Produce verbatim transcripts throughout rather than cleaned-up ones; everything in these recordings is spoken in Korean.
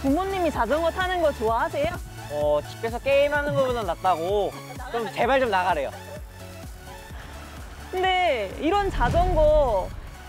부모님이 자전거 타는 거 좋아하세요? 어, 집에서 게임하는 것보다 낫다고 좀 제발 좀 나가래요. 근데 이런 자전거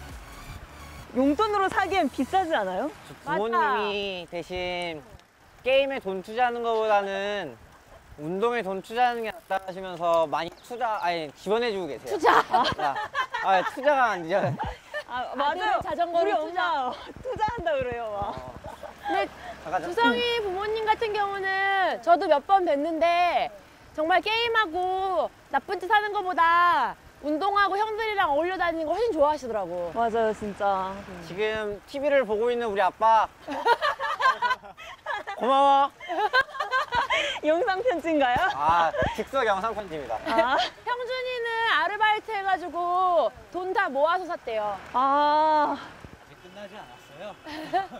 용돈으로 사기엔 비싸지 않아요? 부모님이 대신 게임에 돈 투자하는 것보다는 운동에 돈 투자하는 게 낫다 하시면서 많이 투자, 아니 지원해주고 계세요. 투자. 아, 아 투자가 아니죠. 아, 맞아요. 자전거를 우리 투자. 엄마 투자한다 그래요. 막. 어, 근데 나가자. 주성이 부모님 같은 경우는 저도 몇 번 뵀는데 정말 게임하고 나쁜 짓 하는 것보다 운동하고 형들이랑 어울려 다니는 거 훨씬 좋아하시더라고. 맞아요, 진짜. 지금 티비를 보고 있는 우리 아빠 고마워. 영상 편지인가요? 아, 즉석 영상 편지입니다. 아, 형준이는 아르바이트 해가지고 돈 다 모아서 샀대요. 아, 아직 끝나지 않았어요.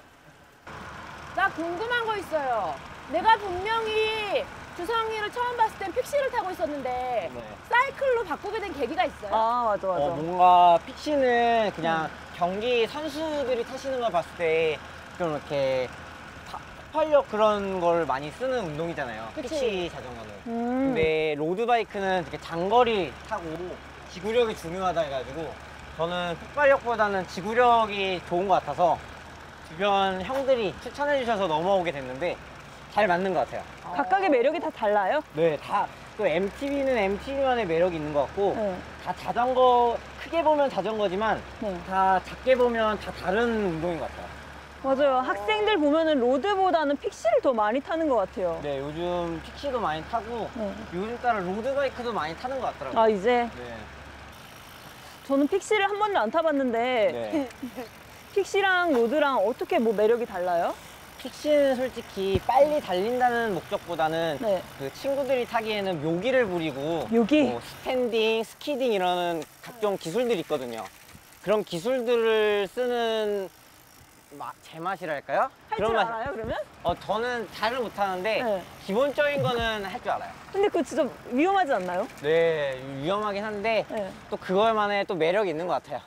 나 궁금한 거 있어요. 내가 분명히 주성이를 처음 봤을 땐 픽시를 타고 있었는데 네. 사이클로 바꾸게 된 계기가 있어요? 아, 맞아, 맞아. 어, 뭔가 픽시는 그냥 경기 선수들이 타시는 걸 봤을 때 좀 이렇게 파- 폭발력 그런 걸 많이 쓰는 운동이잖아요. 그치. 픽시 자전거는. 음. 근데 로드바이크는 되게 장거리 타고 지구력이 중요하다 해가지고 저는 폭발력보다는 지구력이 좋은 것 같아서 주변 형들이 추천해 주셔서 넘어오게 됐는데 잘 맞는 것 같아요. 각각의 매력이 다 달라요? 네, 다 또 엠티비는 엠티비만의 매력이 있는 것 같고 네. 다 자전거, 크게 보면 자전거지만 네. 다 작게 보면 다 다른 운동인 것 같아요. 맞아요. 학생들 보면은 로드보다는 픽시를 더 많이 타는 것 같아요. 네, 요즘 픽시도 많이 타고 네. 요즘 따라 로드바이크도 많이 타는 것 같더라고요. 아, 이제 네. 저는 픽시를 한 번도 안 타봤는데 네. 픽시랑 로드랑 어떻게 뭐 매력이 달라요? 픽시는 솔직히 빨리 달린다는 목적보다는 네. 그 친구들이 타기에는 묘기를 부리고 묘기? 뭐 스탠딩, 스키딩 이런 각종 기술들이 있거든요. 그런 기술들을 쓰는 마, 제맛이랄까요? 할 줄 맛- 알아요, 그러면? 어, 저는 잘은 못하는데 네. 기본적인 거는 할 줄 알아요. 근데 그거 진짜 위험하지 않나요? 네, 위험하긴 한데 네. 또 그걸만의 또 매력이 있는 것 같아요.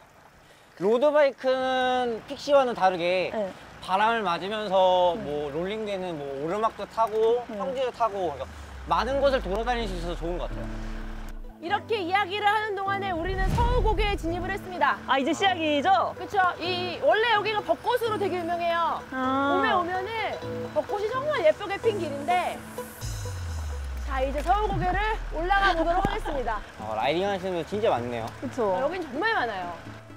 로드바이크는 픽시와는 다르게 네. 바람을 맞으면서 뭐 롤링되는 뭐 오르막도 타고 네. 평지도 타고 그래서 많은 곳을 돌아다닐 수 있어서 좋은 것 같아요. 이렇게 이야기를 하는 동안에 우리는 서우고개에 진입을 했습니다. 아, 이제 시작이죠? 그쵸? 이 원래 여기가 벚꽃으로 되게 유명해요. 아. 봄에 오면은 벚꽃이 정말 예쁘게 핀 길인데 자 이제 서우고개를 올라가 보도록 하겠습니다. 어, 라이딩 하시는 분 진짜 많네요. 그쵸. 아, 여긴 정말 많아요.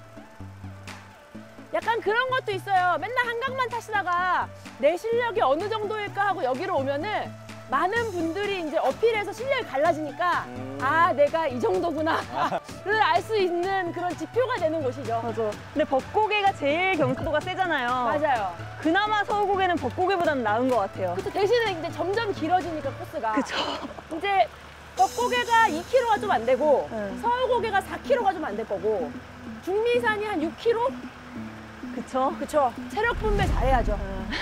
약간 그런 것도 있어요. 맨날 한강만 타시다가 내 실력이 어느 정도일까 하고 여기로 오면은 많은 분들이 이제 어필해서 실력이 갈라지니까 음. 아 내가 이 정도구나를 알 수 있는 그런 지표가 되는 곳이죠. 맞아. 근데 벚고개가 제일 경사도가 세잖아요. 맞아요. 그나마 서울고개는 벚고개보다는 나은 것 같아요. 그쵸. 대신에 이제 점점 길어지니까 코스가. 그쵸. 이제 벚고개가 이 킬로미터가 좀 안 되고 네. 서울고개가 사 킬로미터가 좀 안 될 거고 중미산이 한 육 킬로미터? 그쵸? 그쵸. 체력 분배 잘해야죠.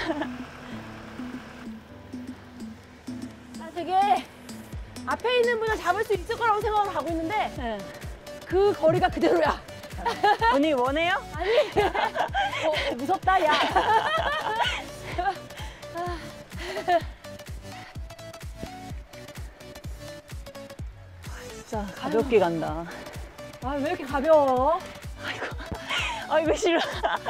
아, 되게 앞에 있는 분을 잡을 수 있을 거라고 생각을 하고 있는데 네. 그 거리가 그대로야. 언니 원해요? 아니 어, 무섭다 야. 진짜 가볍게 간다. 아 왜 이렇게 가벼워? 아이고 싫어.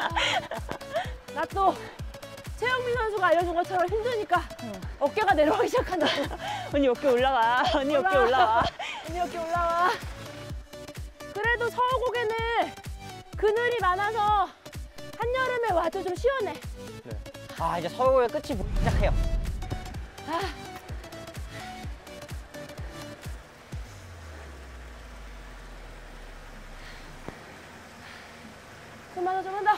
나 또 최영민 선수가 알려준 것처럼 힘드니까 어깨가 내려가기 시작한다. 언니 어깨 올라가. 언니 어깨 올라와. 언니 어깨 올라와. 그래도 서울고개는 그늘이 많아서 한여름에 와도 좀 시원해. 네. 아, 이제 서울의 끝이 보이기 시작해요. 아. 좀만 더, 좀만 더.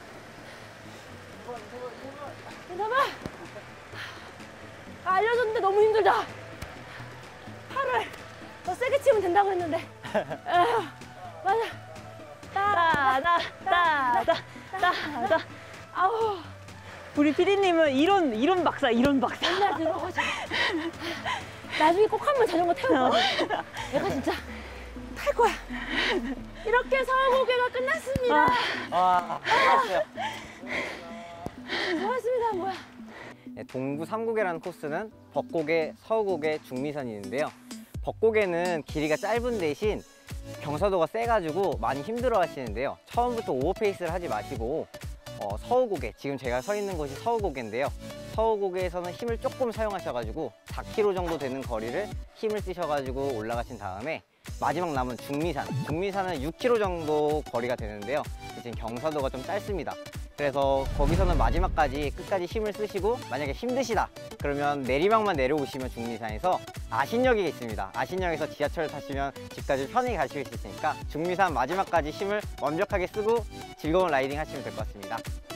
괜찮아? 아, 알려줬는데 너무 힘들다. 팔을 더 세게 치면 된다고 했는데. 에휴, 맞아. 따, 따다 따다 따다. 아우, 우리 피디님은 이런 이런 박사 이런 박사. 맨날 들어가지고. 나중에 꼭 한번 자전거 태울 거야. 내가 진짜 탈 거야. 이렇게 서울고개가 끝났습니다. 아, 끝났어요. 고맙습니다, 뭐야. 네, 동부 삼고개라는 코스는 벚고개, 서우고개, 중미산이 있는데요. 벚고개는 길이가 짧은 대신 경사도가 세가지고 많이 힘들어 하시는데요. 처음부터 오버페이스를 하지 마시고 어, 서우고개, 지금 제가 서 있는 곳이 서우고개인데요. 서우고개에서는 힘을 조금 사용하셔가지고 사 킬로미터 정도 되는 거리를 힘을 쓰셔가지고 올라가신 다음에 마지막 남은 중미산, 중미산은 육 킬로미터 정도 거리가 되는데요. 지금 경사도가 좀 짧습니다. 그래서 거기서는 마지막까지 끝까지 힘을 쓰시고 만약에 힘드시다 그러면 내리막만 내려오시면 중미산에서 아신역이 있습니다. 아신역에서 지하철을 타시면 집까지 편히 가실 수 있으니까 중미산 마지막까지 힘을 완벽하게 쓰고 즐거운 라이딩 하시면 될 것 같습니다.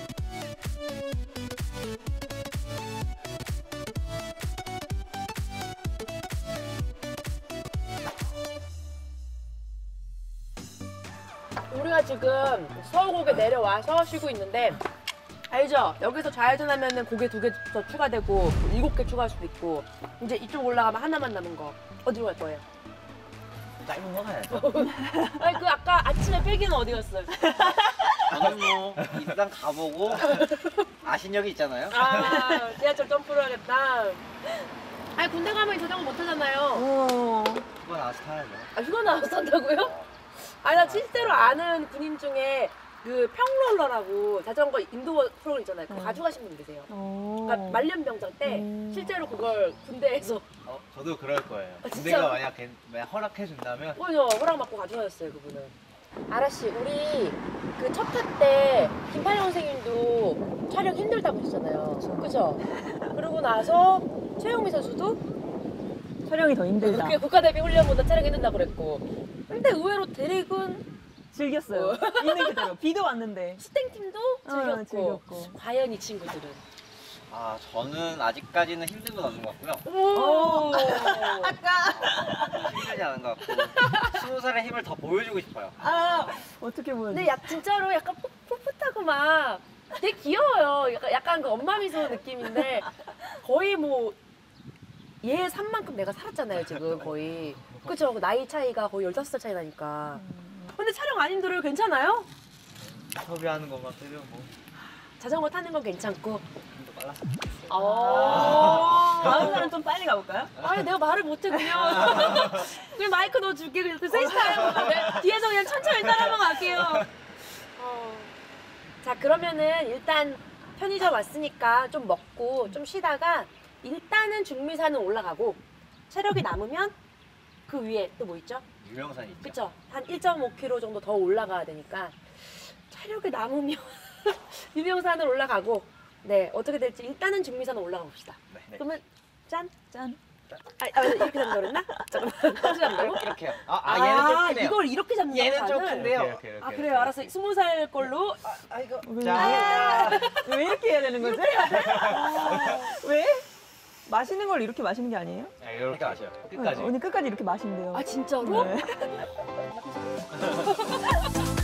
우리가 지금 서우고개 내려와서 쉬고 있는데 알죠? 여기서 좌회전하면 고개 두 개 더 추가되고 일곱 개 추가할 수도 있고 이제 이쪽 올라가면 하나만 남은 거 어디로 갈 거예요? 짧은 거 가야죠. 아니 그 아까 아침에 필기는 어디 갔어요? 저는 뭐 일단 가보고 아신역이 있잖아요. 아 지하철 점프를 하겠다. 아니 군대 가면 자전거 못 타잖아요. 어. 그거 나와서 타야죠. 아 휴가 나와서 탄다고요? 아니 나 실제로 아는 군인 중에 그 평롤러라고 자전거 인도어 프로그램 있잖아요. 그거 음. 가져가신 분 계세요. 어. 그러니까 말년병장 때 음. 실제로 그걸 군대에서 어, 저도 그럴 거예요. 아, 진짜? 군대가 만약 괜- 만약 허락해준다면 그죠 허락 받고 가져가셨어요 그분은. 아라 씨 우리 그 첫 타 때 김팔영 선생님도 촬영 힘들다고 하셨잖아요. 그죠? 그러고 나서 최영미 선수도 촬영이 더 힘들다. 그게 국가대표 훈련보다 촬영 힘들다고 그랬고 근데 의외로 대릭은 즐겼어요. 있는 그대로. 비도 왔는데. 스탱팀도 어, 즐겼고 즐겼고. 과연 이 친구들은 아 저는 아직까지는 힘든 건 없는 것 같고요. 오. 힘들지 않은 것 같고 스무 살의 힘을 더 보여주고 싶어요. 아, 어떻게 보여? 근데 야, 진짜로 약간 풋- 풋풋하고 막 되게 귀여워요. 약간, 약간 그 엄마 미소 느낌인데 거의 뭐 얘 산만큼 내가 살았잖아요 지금 거의. 그쵸? 나이 차이가 거의 열다섯 살 차이 나니까. 근데 촬영 안 힘들어요? 괜찮아요? 섭외하는 것만 빼면 뭐 자전거 타는 건 괜찮고. 좀더 빨랐어. 아. 다음 날은 좀 빨리 가볼까요? 아니 내가 말을 못해 그냥. 그냥 마이크 넣어줄게 그냥 그 세이스타임 뒤에서 그냥 천천히 따라만 갈게요. 어. 자 그러면은 일단 편의점 왔으니까 좀 먹고 좀 쉬다가 일단은 중미산은 올라가고 체력이 남으면 그 위에 또 뭐 있죠? 유명산 있죠. 그쵸? 한 일 점 오 킬로미터 정도 더 올라가야 되니까 체력이 남으면 유명산을 올라가고 네 어떻게 될지 일단은 중미산을 올라가 봅시다. 네. 그러면 짠! 짠. 아, 아 이렇게 잡는다 그랬나? 잠깐만 다시 잡는다고? 이렇게요. 아, 아 얘는 좀 크네요. 이걸 이렇게 잡는 얘는 거야, 좀 잔을? 큰데요. 이렇게, 이렇게, 이렇게, 아 이렇게, 그래요 알았어 이렇게. 스무 살 걸로 아 이거 왜, 자. 왜 이렇게 해야 되는 거지? 왜? 마시는 걸 이렇게 마시는 게 아니에요? 아, 이렇게 그러니까. 마셔요. 끝까지. 언니 끝까지 이렇게 마신대요. 아 진짜로? 네.